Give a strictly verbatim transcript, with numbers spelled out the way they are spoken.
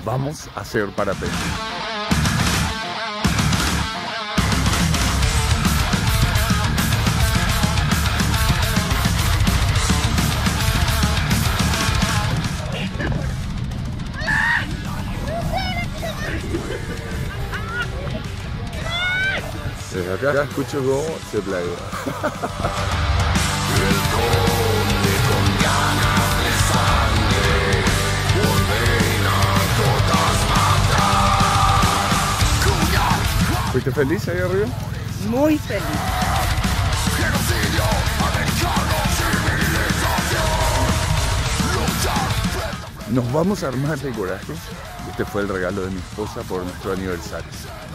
vamos a hacer parapente. Desde acá escucho cómo se plaga. ¿Fuiste feliz ahí arriba? Muy feliz. Nos vamos a armar de coraje. Este fue el regalo de mi esposa por nuestro aniversario.